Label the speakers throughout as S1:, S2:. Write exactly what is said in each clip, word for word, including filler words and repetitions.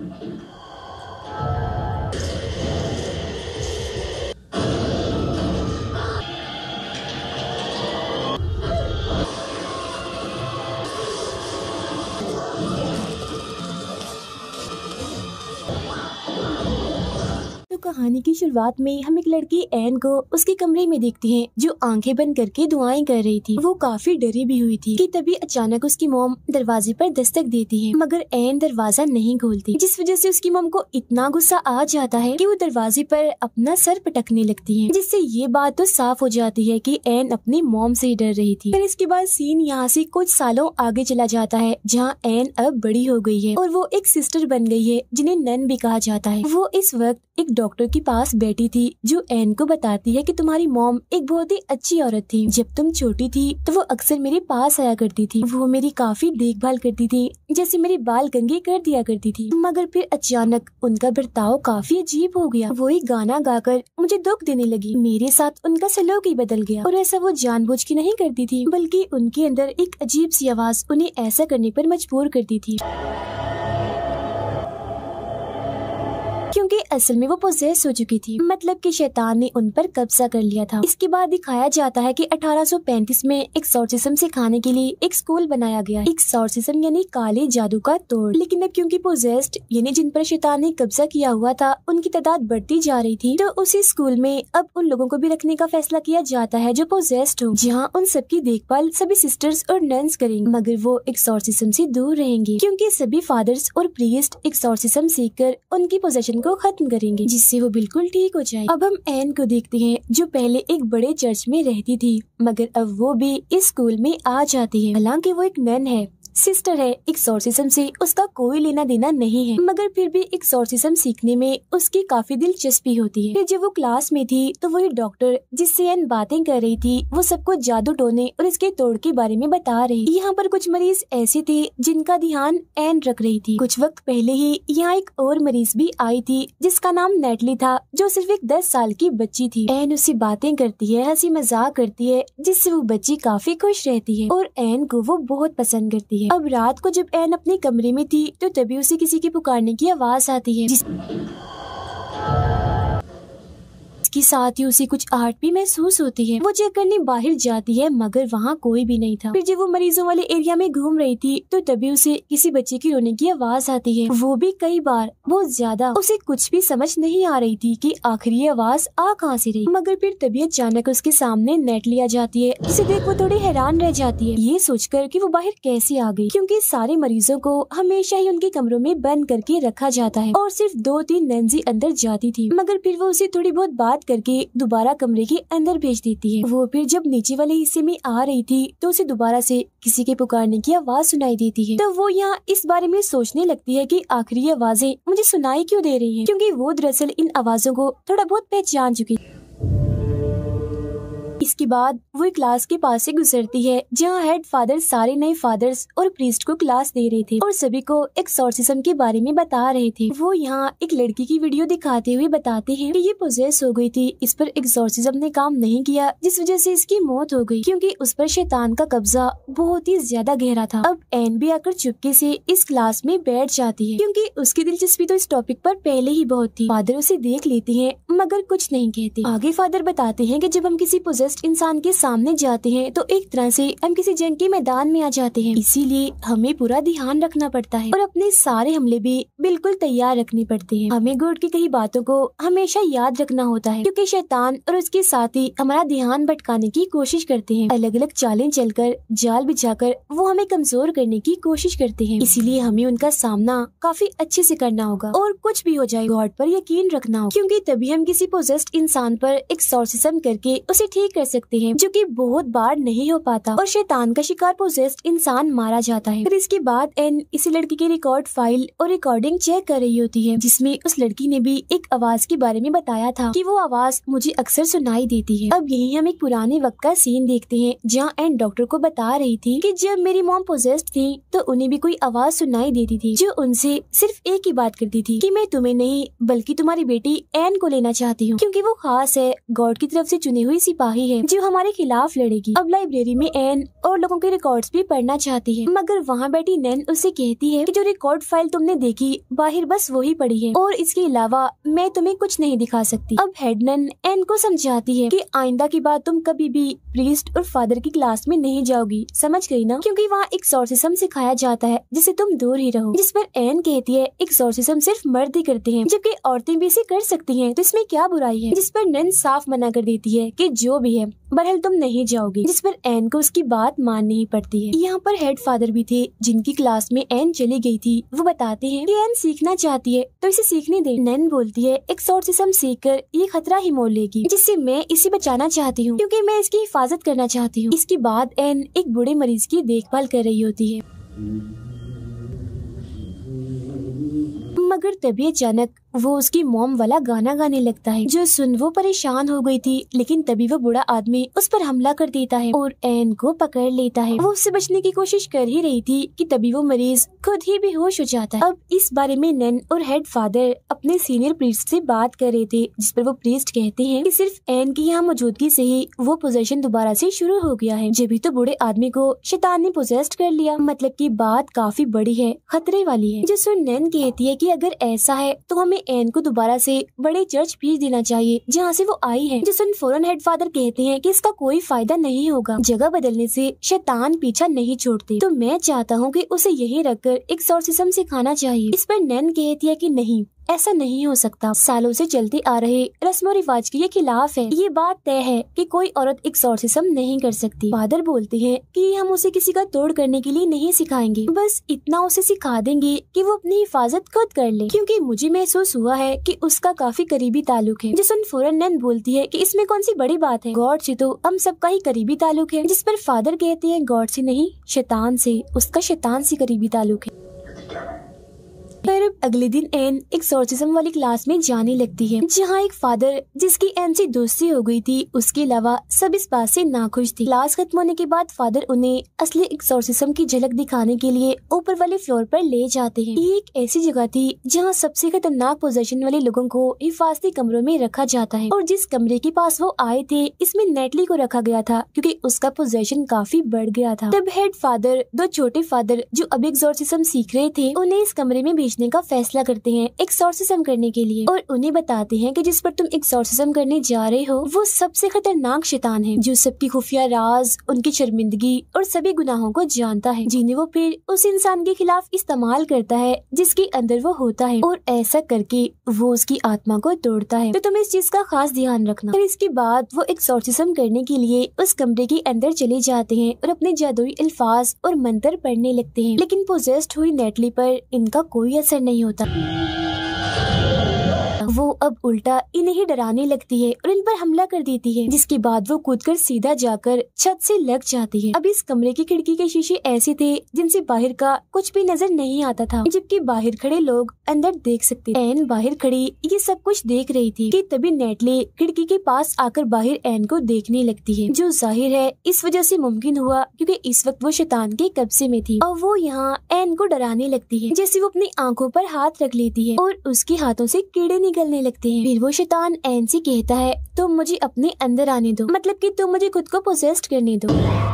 S1: तो कहानी की शुरुआत में हम एक लड़की एन को उसके कमरे में देखते हैं जो आंखें बंद करके दुआएं कर रही थी। वो काफी डरी भी हुई थी कि तभी अचानक उसकी मॉम दरवाजे पर दस्तक देती है, मगर एन दरवाजा नहीं खोलती, जिस वजह से उसकी मॉम को इतना गुस्सा आ जाता है कि वो दरवाजे पर अपना सर पटकने लगती है, जिससे ये बात तो साफ हो जाती है कि एन अपनी मॉम से ही डर रही थी। फिर इसके बाद सीन यहाँ से कुछ सालों आगे चला जाता है, जहाँ एन अब बड़ी हो गई है और वो एक सिस्टर बन गई है जिन्हें नन भी कहा जाता है। वो इस वक्त एक डॉक्टर के पास बैठी थी जो एन को बताती है कि तुम्हारी मॉम एक बहुत ही अच्छी औरत थी। जब तुम छोटी थी तो वो अक्सर मेरे पास आया करती थी। वो मेरी काफी देखभाल करती थी, जैसे मेरे बाल कंघे कर दिया करती थी। मगर फिर अचानक उनका बर्ताव काफी अजीब हो गया। वो एक गाना गाकर मुझे दुख देने लगी। मेरे साथ उनका सलूक ही बदल गया और ऐसा वो जानबूझ के नहीं करती थी, बल्कि उनके अंदर एक अजीब सी आवाज उन्हें ऐसा करने पर मजबूर करती थी, क्योंकि असल में वो पोजेस हो चुकी थी, मतलब कि शैतान ने उन पर कब्जा कर लिया था। इसके बाद दिखाया जाता है कि अठारह सौ पैंतीस में एक्सॉर्सिज्म सिखाने के लिए एक स्कूल बनाया गया। एक्सॉर्सिज्म यानी काले जादू का तोड़। लेकिन अब क्योंकि पोजेस्ड यानी जिन पर शैतान ने कब्जा किया हुआ था उनकी तादाद बढ़ती जा रही थी, तो उसी स्कूल में अब उन लोगों को भी रखने का फैसला किया जाता है जो पोजेस्ड हो, जहाँ उन सबकी देखभाल सभी सिस्टर्स और नन्स करेंगे, मगर वो एक्सॉर्सिज्म से दूर रहेंगे, क्योंकि सभी फादर्स और प्रीस्ट एक्सॉर्सिज्म सीखकर उनकी पोजेशन को खत्म करेंगे, जिससे वो बिल्कुल ठीक हो जाए। अब हम एन को देखते हैं जो पहले एक बड़े चर्च में रहती थी, मगर अब वो भी इस स्कूल में आ जाती है। हालांकि वो एक नन है, सिस्टर है, एक्सॉर्सिज्म से उसका कोई लेना देना नहीं है, मगर फिर भी एक्सॉर्सिज्म सीखने में उसकी काफी दिलचस्पी होती है। फिर जब वो क्लास में थी तो वही डॉक्टर जिससे एन बातें कर रही थी वो सबको जादू टोने और इसके तोड़ के बारे में बता रही। यहाँ पर कुछ मरीज ऐसे थे जिनका ध्यान एन रख रही थी। कुछ वक्त पहले ही यहाँ एक और मरीज भी आई थी जिसका नाम नेटली था, जो सिर्फ एक दस साल की बच्ची थी। एन उससे बातें करती है, हंसी मजाक करती है, जिससे वो बच्ची काफी खुश रहती है और एन को वो बहुत पसंद करती है। अब रात को जब एन अपने कमरे में थी तो तभी उसे किसी के पुकारने की आवाज आती है, जिस इसके साथ ही उसे कुछ आहट भी महसूस होती है। वो चेक करने बाहर जाती है, मगर वहाँ कोई भी नहीं था। फिर जब वो मरीजों वाले एरिया में घूम रही थी तो तभी उसे किसी बच्चे की रोने की आवाज आती है, वो भी कई बार, बहुत ज्यादा। उसे कुछ भी समझ नहीं आ रही थी कि आखिर ये आवाज आ कहाँ से रही। मगर फिर तभी अचानक उसके सामने नेटली आ जाती है, जिसे देख वो थोड़ी हैरान रह जाती है, ये सोचकर कि वो बाहर कैसे आ गई, क्योंकि सारे मरीजों को हमेशा ही उनके कमरों में बंद करके रखा जाता है और सिर्फ दो तीन नंजी अंदर जाती थी। मगर फिर वो उसे थोड़ी बहुत बात करके दोबारा कमरे के अंदर भेज देती है। वो फिर जब नीचे वाले हिस्से में आ रही थी तो उसे दोबारा से किसी के पुकारने की आवाज सुनाई देती है। तो वो यहाँ इस बारे में सोचने लगती है कि आखिर ये आवाजें मुझे सुनाई क्यों दे रही हैं, क्योंकि वो दरअसल इन आवाजों को थोड़ा बहुत पहचान चुकी। इसके बाद वो एक क्लास के पास से गुजरती है जहाँ हेड फादर सारे नए फादर्स और प्रीस्ट को क्लास दे रहे थे और सभी को एक्सॉर्सिज्म के बारे में बता रहे थे। वो यहाँ एक लड़की की वीडियो दिखाते हुए बताते हैं कि ये पोजेस हो गई थी, इस पर एक्सॉर्सिज्म ने काम नहीं किया, जिस वजह से इसकी मौत हो गई, क्योंकि उस पर शैतान का कब्जा बहुत ही ज्यादा गहरा था। अब एन भी आकर चुपके से इस क्लास में बैठ जाती है, क्योंकि उसकी दिलचस्पी तो इस टॉपिक पर पहले ही बहुत थी। फादर उसे देख लेते हैं मगर कुछ नहीं कहते। आगे फादर बताते हैं कि जब हम किसी पोजेस्ड इंसान के सामने जाते हैं तो एक तरह से हम किसी जंग के मैदान में आ जाते हैं, इसीलिए हमें पूरा ध्यान रखना पड़ता है और अपने सारे हमले भी बिल्कुल तैयार रखने पड़ते हैं। हमें गॉड की कई बातों को हमेशा याद रखना होता है, क्योंकि शैतान और उसके साथी हमारा ध्यान भटकाने की कोशिश करते हैं। अलग अलग चालें चलकर, जाल बिछाकर वो हमें कमजोर करने की कोशिश करते हैं, इसीलिए हमें उनका सामना काफी अच्छे से करना होगा और कुछ भी हो जाए गॉड पर यकीन रखना होगा, क्योंकि तभी हम किसी पोजेस्ड इंसान पर एक्सॉर्सिज्म करके उसे ठीक कर सकते हैं, जो कि बहुत बार नहीं हो पाता और शैतान का शिकार पोजेस्ड इंसान मारा जाता है। फिर इसके बाद एन इसी लड़की की रिकॉर्ड फाइल और रिकॉर्डिंग चेक कर रही होती है, जिसमें उस लड़की ने भी एक आवाज के बारे में बताया था कि वो आवाज मुझे अक्सर सुनाई देती है। अब यही हम एक पुराने वक्त का सीन देखते हैं जहाँ एन डॉक्टर को बता रही थी कि जब मेरी मॉम पोजेस्ड थी तो उन्हें भी कोई आवाज सुनाई देती थी जो उनसे सिर्फ एक ही बात करती थी कि मैं तुम्हें नहीं बल्कि तुम्हारी बेटी एन को लेना चाहती हूँ, क्योंकि वो खास है, गॉड की तरफ से चुनी हुई सिपाही होती है जो हमारे खिलाफ लड़ेगी। अब लाइब्रेरी में एन और लोगों के रिकॉर्ड्स भी पढ़ना चाहती है, मगर वहाँ बैठी नैन उसे कहती है कि जो रिकॉर्ड फाइल तुमने देखी बाहर बस वही पड़ी है और इसके अलावा मैं तुम्हें कुछ नहीं दिखा सकती। अब हेड नन एन को समझाती है कि आइंदा की बात तुम कभी भी प्रीस्ट और फादर की क्लास में नहीं जाओगी, समझ गई ना, क्योंकि वहाँ एक्सोर्सिज्म सिखाया जाता है जिससे तुम दूर ही रहो। जिस पर एन कहती है एक्सोर्सिज्म सिर्फ मर्द ही करते हैं जबकि औरतें भी इसे कर सकती हैं, तो इसमें क्या बुराई है। जिस पर नन साफ मना कर देती है कि जो भी है बहरहाल तुम नहीं जाओगी, जिस पर एन को उसकी बात माननी ही पड़ती है। यहाँ पर हेड फादर भी थे जिनकी क्लास में एन चली गई थी। वो बताते हैं कि एन सीखना चाहती है तो इसे सीखने दे। नैन बोलती है एक्सोर्सिज्म सीखकर ये खतरा ही मोल लेगी जिससे मैं इसे बचाना चाहती हूँ क्योंकि मैं इसकी हिफाजत करना चाहती हूँ। इसके बाद एन एक बूढ़े मरीज की देखभाल कर रही होती है, मगर तभी अचानक वो उसकी मॉम वाला गाना गाने लगता है जो सुन वो परेशान हो गई थी। लेकिन तभी वो बूढ़ा आदमी उस पर हमला कर देता है और एन को पकड़ लेता है। वो उससे बचने की कोशिश कर ही रही थी कि तभी वो मरीज खुद ही बेहोश हो जाता है। अब इस बारे में नैन और हेड फादर अपने सीनियर प्रीस्ट से बात कर रहे थे, जिस पर वो प्रीस्ट कहते हैं कि सिर्फ एन की यहाँ मौजूदगी से ही वो पोजेशन दोबारा से शुरू हो गया है। जब भी तो बूढ़े आदमी को शैतान ने पोजेस्ट कर लिया, मतलब की बात काफी बड़ी है, खतरे वाली है। जो सुन नैन कहती है कि अगर ऐसा है तो हमें एन को दोबारा से बड़े चर्च भेज देना चाहिए जहाँ से वो आई है। जो सुन फौरन हेड फादर कहते हैं कि इसका कोई फायदा नहीं होगा, जगह बदलने से शैतान पीछा नहीं छोड़ते, तो मैं चाहता हूँ कि उसे यहीं रखकर एक्सोर्सिज्म सिखाना चाहिए। इस पर नैन कहती है कि नहीं, ऐसा नहीं हो सकता, सालों से चलते आ रहे रस्मो रिवाज के ये खिलाफ है। ये बात तय है कि कोई औरत एक्सोर्सिज्म नहीं कर सकती। फादर बोलते हैं कि हम उसे किसी का तोड़ करने के लिए नहीं सिखाएंगे, बस इतना उसे सिखा देंगे कि वो अपनी हिफाजत खुद कर ले, क्योंकि मुझे महसूस हुआ है कि उसका काफी करीबी ताल्लुक है। जिसन फौरन नैन बोलती है कि इसमें कौन सी बड़ी बात है, गॉड से तो हम सबका ही करीबी ताल्लुक है। जिस पर फादर कहते हैं गॉड से नहीं, शैतान से, उसका शैतान से करीबी ताल्लुक है। फिर अगले दिन एन एक्सोर्सिज्म वाली क्लास में जाने लगती है जहाँ एक फादर जिसकी एन से दोस्ती हो गई थी, उसके अलावा सब इस बात से नाखुश थे। क्लास खत्म होने के बाद फादर उन्हें असली एक्सोर्सिज्म की झलक दिखाने के लिए ऊपर वाले फ्लोर पर ले जाते हैं। ये एक ऐसी जगह थी जहाँ सबसे खतरनाक पोजेशन वाले लोगों को हिफाजती कमरों में रखा जाता है, और जिस कमरे के पास वो आए थे इसमें नेटली को रखा गया था क्योंकि उसका पोजेशन काफी बढ़ गया था। तब हेड फादर दो छोटे फादर जो अब एक्सोर्सिज्म सीख रहे थे उन्हें इस कमरे में भेजने का फैसला करते हैं एक्सोर्सिज्म करने के लिए, और उन्हें बताते हैं कि जिस पर तुम एक्सोर्सिज्म करने जा रहे हो वो सबसे खतरनाक शैतान है जो सबकी खुफिया राज, उनकी शर्मिंदगी और सभी गुनाहों को जानता है, जिन्हें वो फिर उस इंसान के खिलाफ इस्तेमाल करता है जिसके अंदर वो होता है, और ऐसा करके वो उसकी आत्मा को तोड़ता है। तो तुम इस चीज का खास ध्यान रखना। फिर इसके बाद वो एक्सोर्सिज्म करने के लिए उस कमरे के अंदर चले जाते हैं और अपने जादुई अल्फाज और मंत्र पढ़ने लगते हैं, लेकिन पोजेस्ड हुई नेटली पर इनका कोई असर नहीं होता। वो अब उल्टा इन्हें ही डराने लगती है और इन पर हमला कर देती है, जिसके बाद वो कूदकर सीधा जाकर छत से लग जाती है। अब इस कमरे की खिड़की के शीशे ऐसे थे जिनसे बाहर का कुछ भी नजर नहीं आता था, जबकि बाहर खड़े लोग अंदर देख सकते। एन बाहर खड़ी ये सब कुछ देख रही थी कि तभी नेटली खिड़की के पास आकर बाहर एन को देखने लगती है, जो जाहिर है इस वजह से मुमकिन हुआ क्योंकि इस वक्त वो शैतान के कब्जे में थी, और वो यहाँ एन को डराने लगती है। जैसे वो अपनी आंखों पर हाथ रख लेती है और उसके हाथों से कीड़े निकलने लगते हैं। फिर वो शैतान एन से कहता है तुम मुझे अपने अंदर आने दो, मतलब कि तुम मुझे खुद को पोजेस्ट करने दो।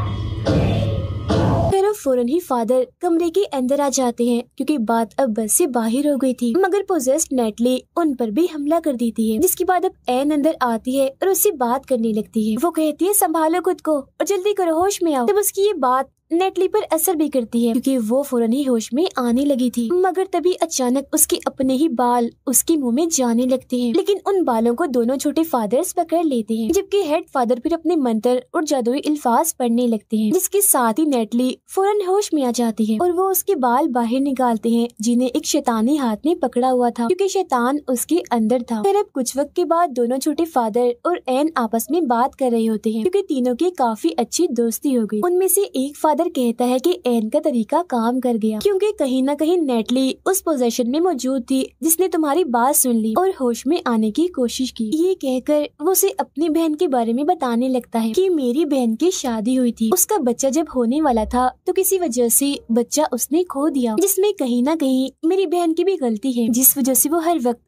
S1: फिर फौरन ही फादर कमरे के अंदर आ जाते हैं क्योंकि बात अब बस से बाहर हो गई थी, मगर पोजेस्ड नेटली उन पर भी हमला कर देती है, जिसके बाद अब एन अंदर आती है और उससे बात करने लगती है। वो कहती है संभालो खुद को और जल्दी करो, होश में आओ। तब उसकी ये बात नेटली पर असर भी करती है क्योंकि वो फौरन ही होश में आने लगी थी, मगर तभी अचानक उसके अपने ही बाल उसके मुंह में जाने लगते हैं, लेकिन उन बालों को दोनों छोटे फादर्स पकड़ लेते हैं, जबकि हेड फादर फिर अपने मंत्र और जादुई अल्फाज पढ़ने लगते हैं, जिसके साथ ही नेटली फौरन होश में आ जाती है और वो उसके बाल बाहर निकालते हैं जिन्हें एक शैतानी हाथ में पकड़ा हुआ था क्योंकि शैतान उसके अंदर था। फिर अब कुछ वक्त के बाद दोनों छोटे फादर और एन आपस में बात कर रहे होते हैं क्योंकि तीनों की काफी अच्छी दोस्ती हो गई। उनमें से एक फादर कहता है कि एन का तरीका काम कर गया क्योंकि कहीं न कहीं नेटली उस पोजीशन में मौजूद थी जिसने तुम्हारी बात सुन ली और होश में आने की कोशिश की। ये कहकर वो उसे अपनी बहन के बारे में बताने लगता है कि मेरी बहन की शादी हुई थी, उसका बच्चा जब होने वाला था तो किसी वजह से बच्चा उसने खो दिया, जिसमें कहीं न कहीं मेरी बहन की भी गलती है, जिस वजह से वो हर वक्त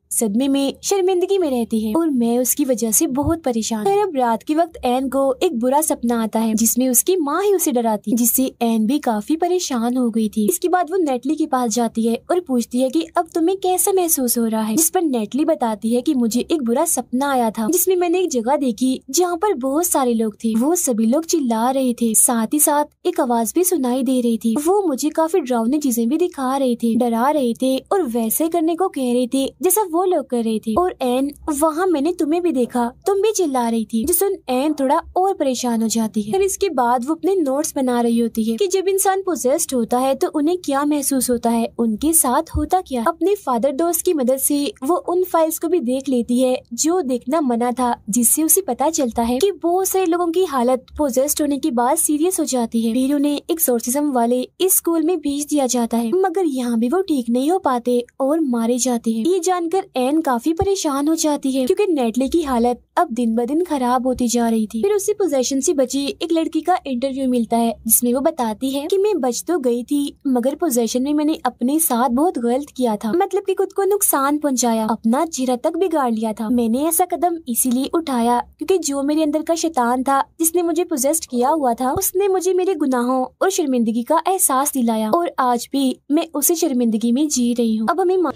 S1: सदमे में शर्मिंदगी में रहती है और मैं उसकी वजह से बहुत परेशान। फिर अब रात के वक्त एन को एक बुरा सपना आता है जिसमें उसकी माँ ही उसे डराती है, जिससे एन भी काफी परेशान हो गई थी। इसके बाद वो नेटली के पास जाती है और पूछती है कि अब तुम्हें कैसा महसूस हो रहा है, जिस पर नेटली बताती है कि मुझे एक बुरा सपना आया था जिसमें मैंने एक जगह देखी जहाँ पर बहुत सारे लोग थे। वो सभी लोग चिल्ला रहे थे, साथ ही साथ एक आवाज भी सुनाई दे रही थी। वो मुझे काफी डरावनी चीजें भी दिखा रहे थे, डरा रहे थे और वैसे करने को कह रहे थे जैसा वो लोग कर रहे थे। और एन, वहाँ मैंने तुम्हें भी देखा, तुम भी चिल्ला रही थी। जिस सुन एन थोड़ा और परेशान हो जाती है। फिर इसके बाद वो अपने नोट्स बना रही होती है कि जब इंसान पोजेस्ड होता है तो उन्हें क्या महसूस होता है, उनके साथ होता क्या। अपने फादर दोस्त की मदद से वो उन फाइल्स को भी देख लेती है जो देखना मना था, जिससे उसे पता चलता है कि बहुत सारे लोगों की हालत पोजेस्ड होने के बाद सीरियस हो जाती है। फिर उन्हें एक्सोर्सिज्म वाले इस स्कूल में भेज दिया जाता है, मगर यहाँ भी वो ठीक नहीं हो पाते और मारे जाते हैं। ये जानकर एन काफी परेशान हो जाती है क्योंकि नेटली की हालत अब दिन ब दिन खराब होती जा रही थी। फिर उसे पोजेशन से बची एक लड़की का इंटरव्यू मिलता है जिसमें वो बताती है कि मैं बच तो गई थी, मगर पोजेशन में मैंने अपने साथ बहुत गलत किया था, मतलब कि खुद को नुकसान पहुंचाया, अपना चेहरा तक बिगाड़ लिया था। मैंने ऐसा कदम इसीलिए उठाया क्योंकि जो मेरे अंदर का शैतान था जिसने मुझे पोजेस्ट किया हुआ था, उसने मुझे मेरे गुनाहों और शर्मिंदगी का एहसास दिलाया और आज भी मैं उसी शर्मिंदगी में जी रही हूँ। अब हमें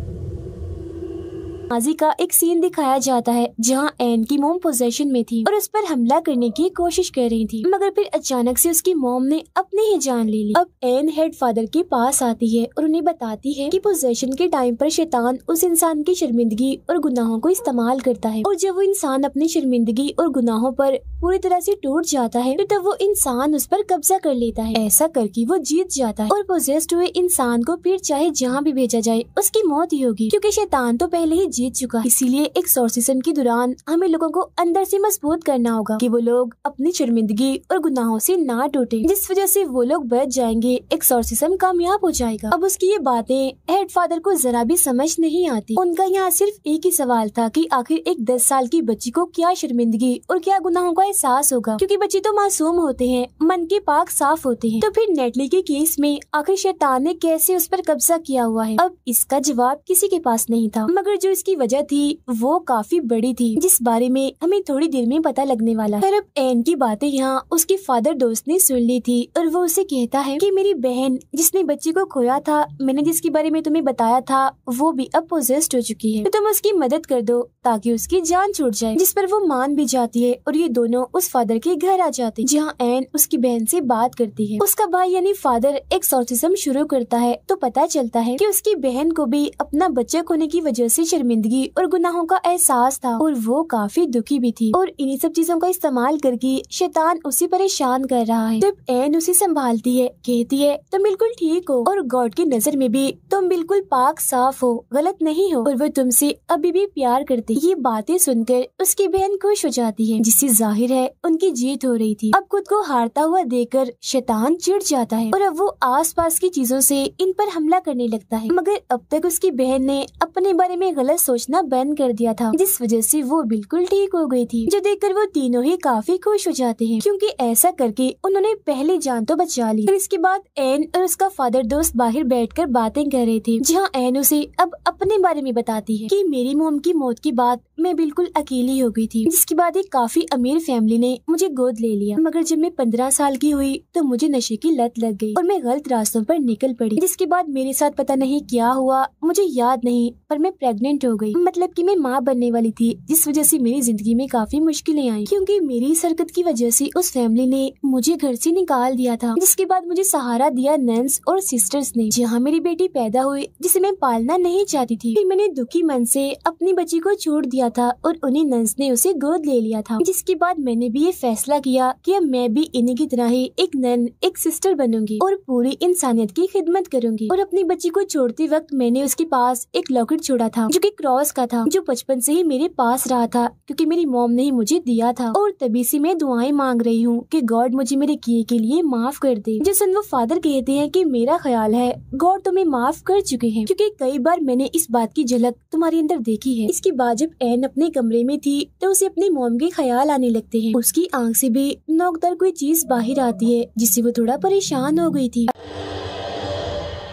S1: माजी का एक सीन दिखाया जाता है जहां एन की मोम पोजेशन में थी और उस पर हमला करने की कोशिश कर रही थी, मगर फिर अचानक से उसकी मोम ने अपनी ही जान ले ली। अब एन हेड फादर के पास आती है और उन्हें बताती है कि पोजेशन के टाइम पर शैतान उस इंसान की शर्मिंदगी और गुनाहों को इस्तेमाल करता है और जब वो इंसान अपनी शर्मिंदगी और गुनाहों पर पूरी तरह से टूट जाता है तो तब वो इंसान उस पर कब्जा कर लेता है। ऐसा करके वो जीत जाता है और पोजेस्ड हुए इंसान को फिर चाहे जहाँ भी भेजा जाए उसकी मौत ही होगी, क्योंकि शैतान तो पहले ही जीत चुका है। इसीलिए एक्सोर्सिज्म के दौरान हमें लोगों को अंदर से मजबूत करना होगा कि वो लोग अपनी शर्मिंदगी और गुनाहों से ना टूटे, जिस वजह से वो लोग बच जाएंगे, एक्सोर्सिज्म कामयाब हो जाएगा। अब उसकी ये बातें हेड फादर को जरा भी समझ नहीं आती। उनका यहाँ सिर्फ एक ही सवाल था कि आखिर एक दस साल की बच्ची को क्या शर्मिंदगी और क्या गुनाहों का एहसास होगा, क्योंकि बच्चे तो मासूम होते हैं, मन के पाक साफ होते हैं। तो फिर नेटली के केस में आखिर शैतान ने कैसे उस पर कब्जा किया हुआ है? अब इसका जवाब किसी के पास नहीं था, मगर जो इसकी वजह थी वो काफी बड़ी थी, जिस बारे में हमें थोड़ी देर में पता लगने वाला है। अब एन की बातें यहाँ उसके फादर दोस्त ने सुन ली थी और वो उसे कहता है कि मेरी बहन जिसने बच्चे को खोया था, मैंने जिसके बारे में तुम्हें बताया था, वो भी अब पोजेस्ड हो चुकी है, तो तुम उसकी मदद कर दो ताकि उसकी जान छूट जाए। जिस पर वो मान भी जाती है और ये दोनों उस फादर के घर आ जाते हैं, जहाँ एन उसकी बहन से बात करती है। उसका भाई यानी फादर एक्सोर्सिज्म शुरू करता है तो पता चलता है कि उसकी बहन को भी अपना बच्चा खोने की वजह से शर्मिंदगी और गुनाहों का एहसास था और वो काफी दुखी भी थी और इन्हीं सब चीजों का इस्तेमाल करके शैतान उसे परेशान कर रहा है। जब एन उसे संभालती है, कहती है तुम बिल्कुल ठीक हो और गॉड की नजर में भी तुम बिल्कुल पाक साफ हो, गलत नहीं हो और वो तुमसे अभी भी प्यार करती। ये बातें सुनकर उसकी बहन खुश हो जाती है, जिससे जाहिर है उनकी जीत हो रही थी। अब खुद को हारता हुआ देखकर शैतान चिढ़ जाता है और अब वो आसपास की चीजों से इन पर हमला करने लगता है, मगर अब तक उसकी बहन ने अपने बारे में गलत सोचना बंद कर दिया था, जिस वजह से वो बिल्कुल ठीक हो गई थी, जो देखकर वो तीनों ही काफी खुश हो जाते हैं, क्योंकि ऐसा करके उन्होंने पहले जान तो बचा ली। फिर इसके बाद एन और उसका फादर दोस्त बाहर बैठकर बातें कर रहे थे, जहाँ एन उसे अब अपने बारे में बताती है कि मेरी मोम की मौत के बाद मैं बिल्कुल अकेली हो गई थी, जिसके बाद एक काफी अमीर फैमिली ने मुझे गोद ले लिया, मगर जब मैं पंद्रह साल की हुई तो मुझे नशे की लत लग गई और मैं गलत रास्तों पर निकल पड़ी, जिसके बाद मेरे साथ पता नहीं क्या हुआ, मुझे याद नहीं, पर मैं प्रेग्नेंट हो गई, मतलब कि मैं माँ बनने वाली थी, जिस वजह से मेरी जिंदगी में काफी मुश्किलें आई, क्योंकि मेरी इस हरकत की वजह से उस फैमिली ने मुझे घर से निकाल दिया था। जिसके बाद मुझे सहारा दिया नन्स और सिस्टर्स ने, जहाँ मेरी बेटी पैदा हुई जिसे मैं पालना नहीं चाहती थी। फिर मैंने दुखी मन से अपनी बच्ची को छोड़ दिया था और उन्हीं नन्स ने उसे गोद ले लिया था। जिसके बाद मैंने भी ये फैसला किया कि अब मैं भी इन्हीं की तरह ही एक नन, एक सिस्टर बनूंगी और पूरी इंसानियत की खिदमत करूंगी। और अपनी बच्ची को छोड़ते वक्त मैंने उसके पास एक लॉकेट छोड़ा था जो कि क्रॉस का था, जो बचपन से ही मेरे पास रहा था क्योंकि मेरी मॉम ने ही मुझे दिया था, और तभी से मैं दुआएं मांग रही हूँ कि गॉड मुझे मेरे किए के लिए माफ कर दे। जो सुन वो फादर कहते हैं कि मेरा ख्याल है गॉड तुम्हें माफ कर चुके हैं, क्योंकि कई बार मैंने इस बात की झलक तुम्हारे अंदर देखी है। इसके बाद जब एन अपने कमरे में थी तो उसे अपनी मॉम के ख्याल आने लगते हैं। उसकी आंख से भी नोकदार कोई चीज बाहर आती है, जिससे वो थोड़ा परेशान हो गई थी।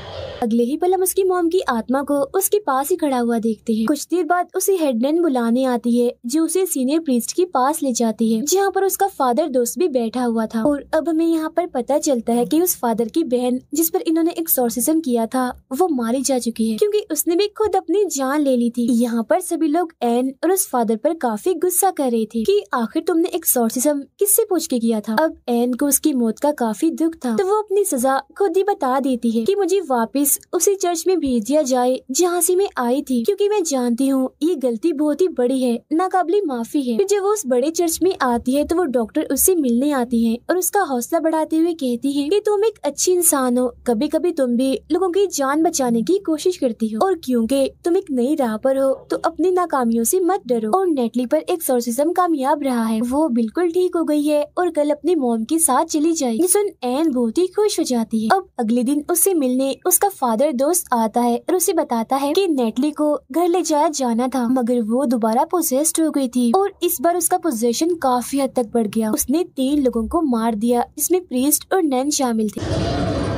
S1: अगले ही पल हम उसकी मॉम की आत्मा को उसके पास ही खड़ा हुआ देखते हैं। कुछ देर बाद उसे हेडनन बुलाने आती है जो उसे सीनियर प्रीस्ट के पास ले जाती है जहाँ पर उसका फादर दोस्त भी बैठा हुआ था। और अब हमें यहाँ पर पता चलता है कि उस फादर की बहन जिस पर इन्होंने एक्सॉर्सिज्म किया था वो मारी जा चुकी है क्योंकि उसने भी खुद अपनी जान ले ली थी। यहाँ पर सभी लोग एन और उस फादर पर काफी गुस्सा कर रहे थे कि आखिर तुमने एक्सॉर्सिज्म किससे पूछ के किया था। अब एन को उसकी मौत का काफी दुख था तो वो अपनी सजा खुद ही बता देती है कि मुझे वापस उसी चर्च में भेज दिया जाए जहाँ से मैं आई थी क्योंकि मैं जानती हूँ ये गलती बहुत ही बड़ी है, नाकाबिले माफी है। फिर जब वो उस बड़े चर्च में आती है तो वो डॉक्टर उससे मिलने आती है और उसका हौसला बढ़ाते हुए कहती है कि तुम एक अच्छी इंसान हो, कभी कभी तुम भी लोगों की जान बचाने की कोशिश करती हो और क्योंकि तुम एक नई राह पर हो तो अपनी नाकामियों से मत डरो। और नेटली पर एक्सॉर्सिज्म कामयाब रहा है, वो बिल्कुल ठीक हो गई है और कल अपनी मॉम के साथ चली जाएगी। सुन एन बहुत ही खुश हो जाती है। अब अगले दिन उससे मिलने उसका फादर दोस्त आता है और उसे बताता है कि नेटली को घर ले जाया जाना था मगर वो दोबारा पोजेस्ड हो गई थी और इस बार उसका पोजेशन काफी हद तक बढ़ गया। उसने तीन लोगों को मार दिया जिसमें प्रीस्ट और नन शामिल थे।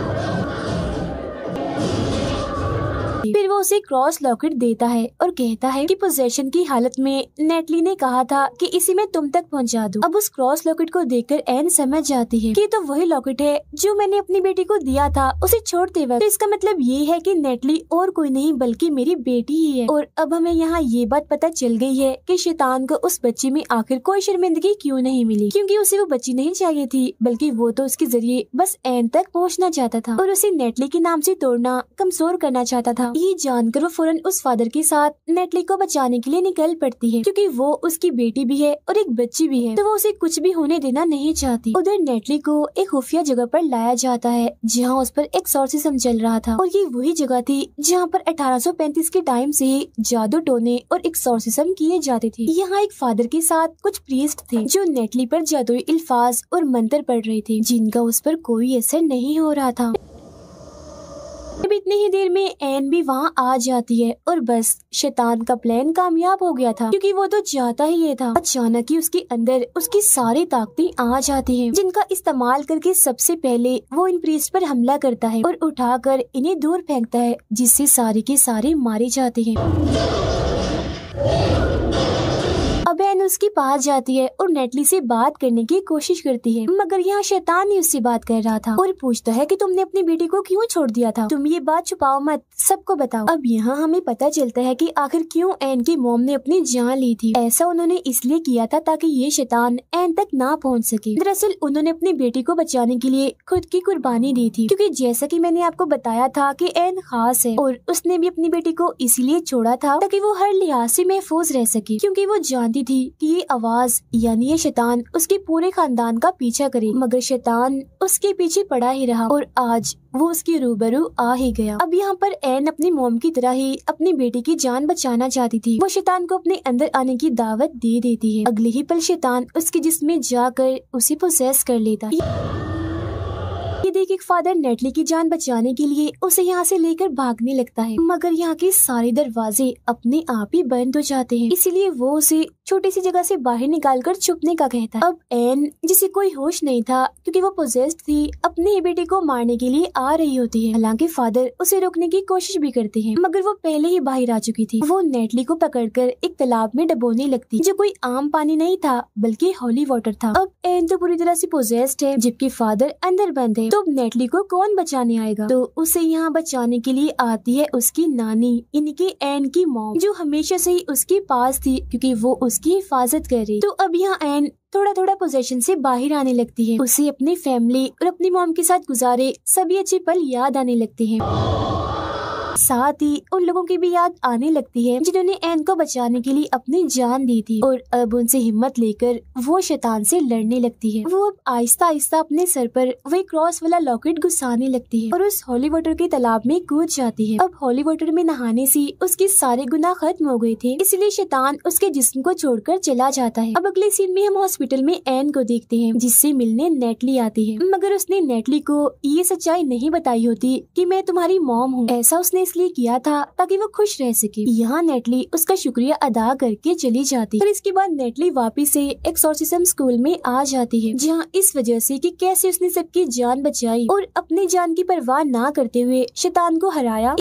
S1: फिर वो उसे क्रॉस लॉकेट देता है और कहता है कि पोजेशन की हालत में नेटली ने कहा था कि इसी में तुम तक पहुंचा दूं। अब उस क्रॉस लॉकेट को देखकर एन समझ जाती है कि तो वही लॉकेट है जो मैंने अपनी बेटी को दिया था उसे छोड़ते वक्त। तो इसका मतलब ये है कि नेटली और कोई नहीं बल्कि मेरी बेटी ही है। और अब हमें यहाँ ये बात पता चल गई है कि शैतान को उस बच्ची में आखिर कोई शर्मिंदगी क्यों नहीं मिली, क्योंकि उसे वो बच्ची नहीं चाहिए थी बल्कि वो तो उसके जरिए बस एन तक पहुँचना चाहता था और उसे नेटली के नाम से तोड़ना, कमजोर करना चाहता था। ये जानकर वो फौरन उस फादर के साथ नेटली को बचाने के लिए निकल पड़ती है क्योंकि वो उसकी बेटी भी है और एक बच्ची भी है तो वो उसे कुछ भी होने देना नहीं चाहती। उधर नेटली को एक खुफिया जगह पर लाया जाता है जहाँ उस पर एक्सॉर्सिज्म चल रहा था और ये वही जगह थी जहाँ पर अठारह सौ पैंतीस के टाइम से ही जादू टोने और एक्सॉर्सिज्म किए जाते थे। यहाँ एक फादर के साथ कुछ प्रीस्ट थे जो नेटली पर जादुई अल्फाज और मंत्र पढ़ रहे थे जिनका उस पर कोई असर नहीं हो रहा था। अब इतनी ही देर में एन भी वहाँ आ जाती है और बस शैतान का प्लान कामयाब हो गया था क्योंकि वो तो चाहता ही ये था। अचानक ही उसके अंदर उसकी सारी ताकतें आ जाती हैं जिनका इस्तेमाल करके सबसे पहले वो इन प्रीस्ट पर हमला करता है और उठाकर इन्हें दूर फेंकता है जिससे सारे के सारे मारे जाते हैं। अब एन उसके पास जाती है और नेटली से बात करने की कोशिश करती है मगर यहाँ शैतान ही उससे बात कर रहा था और पूछता है कि तुमने अपनी बेटी को क्यों छोड़ दिया था, तुम ये बात छुपाओ मत, सबको बताओ। अब यहाँ हमें पता चलता है कि आखिर क्यों एन की मॉम ने अपनी जान ली थी। ऐसा उन्होंने इसलिए किया था ताकि ये शैतान एन तक ना पहुँच सके। दरअसल उन्होंने अपनी बेटी को बचाने के लिए खुद की कुर्बानी दी थी क्योंकि जैसा कि मैंने आपको बताया था कि एन खास है और उसने भी अपनी बेटी को इसलिए छोड़ा था ताकि वो हर लिहाज से महफूज रह सके क्योंकि वो जानती थी कि ये आवाज यानी ये शैतान उसके पूरे खानदान का पीछा करे। मगर शैतान उसके पीछे पड़ा ही रहा और आज वो उसके रूबरू आ ही गया। अब यहाँ पर एन अपनी मॉम की तरह ही अपनी बेटी की जान बचाना चाहती थी। वो शैतान को अपने अंदर आने की दावत दे देती है। अगले ही पल शैतान उसके जिस्म में जाकर उसे पोसेस कर लेता है। ये देख एक फादर नेटली की जान बचाने के लिए उसे यहाँ से लेकर भागने लगता है मगर यहाँ के सारे दरवाजे अपने आप ही बंद हो जाते हैं, इसीलिए वो उसे छोटी सी जगह से बाहर निकालकर छुपने का कहता है। अब एन जिसे कोई होश नहीं था क्योंकि वो पोजेस्ड थी अपने ही बेटे को मारने के लिए आ रही होती है। हालांकि फादर उसे रोकने की कोशिश भी करते हैं मगर वो पहले ही बाहर आ चुकी थी। वो नेटली को पकड़कर एक तालाब में डबोने लगती जो कोई आम पानी नहीं था बल्कि होली वाटर था। अब एन तो पूरी तरह से पोजेस्ड है जबकि फादर अंदर बंद है। तो नेटली को कौन बचाने आएगा? तो उसे यहाँ बचाने के लिए आती है उसकी नानी यानी कि एन की मॉम जो हमेशा से ही उसके पास थी क्योंकि वो उसकी हिफाजत कर रही। तो अब यहाँ एन थोड़ा थोड़ा पोजीशन से बाहर आने लगती है। उसे अपनी फैमिली और अपनी मॉम के साथ गुजारे सभी अच्छे पल याद आने लगते हैं। साथ ही उन लोगों की भी याद आने लगती है जिन्होंने एन को बचाने के लिए अपनी जान दी थी और अब उनसे हिम्मत लेकर वो शैतान से लड़ने लगती है। वो अब आहिस्ता आहिस्ता अपने सर पर वही क्रॉस वाला लॉकेट घुसाने लगती है और उस हॉली वाटर के तालाब में कूद जाती है। अब हॉली वाटर में नहाने से उसके सारे गुनाह खत्म हो गए थे, इसलिए शैतान उसके जिस्म को छोड़कर चला जाता है। अब अगले सीन में हम हॉस्पिटल में एन को देखते हैं जिससे मिलने नेटली आती है मगर उसने नेटली को ये सच्चाई नहीं बताई होती कि मैं तुम्हारी मॉम हूँ। ऐसा उसने इसलिए किया था ताकि वो खुश रह सके। यहाँ नेटली उसका शुक्रिया अदा करके चली जाती और इसके बाद नेटली वापिस से एक्सोर्सिज्म स्कूल में आ जाती है, जहाँ इस वजह से कि कैसे उसने सबकी जान बचाई और अपनी जान की परवाह ना करते हुए शैतान को हराया।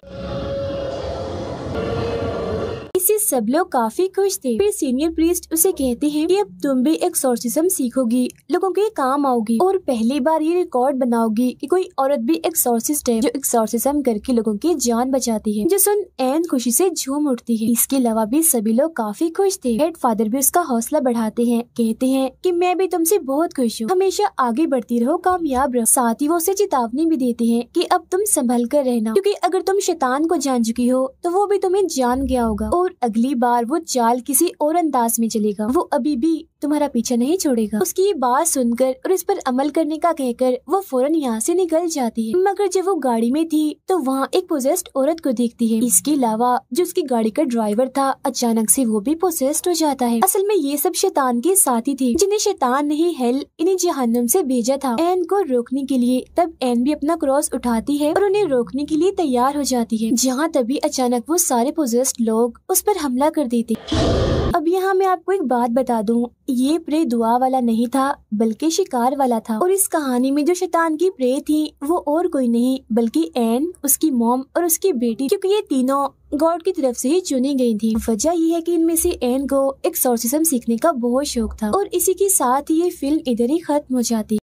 S1: इससे सब लोग काफी खुश थे। फिर सीनियर प्रीस्ट उसे कहते हैं कि अब तुम भी एक्सोर्सिज्म सीखोगी, लोगों के काम आओगी और पहली बार ये रिकॉर्ड बनाओगी कि कोई औरत भी एक्सोर्सिस्ट है जो एक्सोर्सिज्म करके लोगों की जान बचाती है। जो सुन एन खुशी से झूम उठती है। इसके अलावा भी सभी लोग काफी खुश थे। हेड फादर भी उसका हौसला बढ़ाते हैं, कहते हैं कि मैं भी तुमसे बहुत खुश हूँ, हमेशा आगे बढ़ती रहो, कामयाब रहो। साथ ही वो उसे चेतावनी भी देते हैं कि अब तुम संभल कर रहना, क्योंकि अगर तुम शैतान को जान चुकी हो तो वो भी तुम्हें जान गया होगा और अगली बार वो चाल किसी और अंदाज में चलेगा, वो अभी भी तुम्हारा पीछा नहीं छोड़ेगा। उसकी ये बात सुनकर और इस पर अमल करने का कहकर वो फौरन यहाँ से निकल जाती है। मगर जब वो गाड़ी में थी तो वहाँ एक पोजेस्ड औरत को देखती है। इसके अलावा जो उसकी गाड़ी का ड्राइवर था अचानक से वो भी पोजेस्ड हो जाता है। असल में ये सब शैतान के साथी थे जिन्हें शैतान ने ही हेल इन्हें जहन्नुम से भेजा था एन को रोकने के लिए। तब एन भी अपना क्रॉस उठाती है और उन्हें रोकने के लिए तैयार हो जाती है, जहाँ तभी अचानक वो सारे पोजेस्ड लोग उस पर हमला कर देते। अब यहाँ मैं आपको एक बात बता दूं, ये प्रे दुआ वाला नहीं था बल्कि शिकार वाला था। और इस कहानी में जो शैतान की प्रे थी वो और कोई नहीं बल्कि एन, उसकी मॉम और उसकी बेटी, क्योंकि ये तीनों गॉड की तरफ से ही चुनी गई थी। वजह ये है कि इनमें से एन को एक्सोर्सिज्म सीखने का बहुत शौक था। और इसी के साथ ही ये फिल्म इधर ही खत्म हो जाती।